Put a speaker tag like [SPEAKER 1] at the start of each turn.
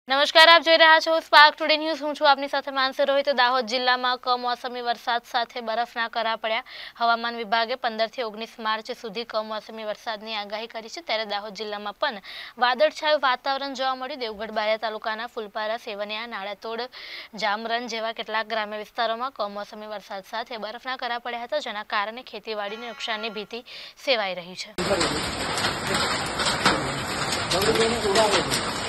[SPEAKER 1] નમસ્કાર, આપ જોઈ રહ્યા છો સ્પાર્ક ટુડે ન્યૂઝ। હું છું આપની સાથે માનસી રોહિત। દાહોદ જિલ્લામાં કમોસમી વરસાદ સાથે બરફના કરા પડ્યા। હવામાન વિભાગે 15 થી 19 માર્ચ સુધી કમોસમી વરસાદની આગાહી કરી છે। ત્યારે દાહોદ જિલ્લામાં પણ વાદળછાયું વાતાવરણ જોવા મળ્યું। દેવગઢ બારિયા તાલુકાના ફૂલપારા, સેવનિયા, નાળાતોડ, જામરન જેવા કેટલાક ગ્રામ્ય વિસ્તારોમાં કમોસમી વરસાદ સાથે બરફના કરા પડ્યા હતા, જેના કારણે ખેતીવાડીને નુકસાનની ભીતિ સેવાઈ રહી છે।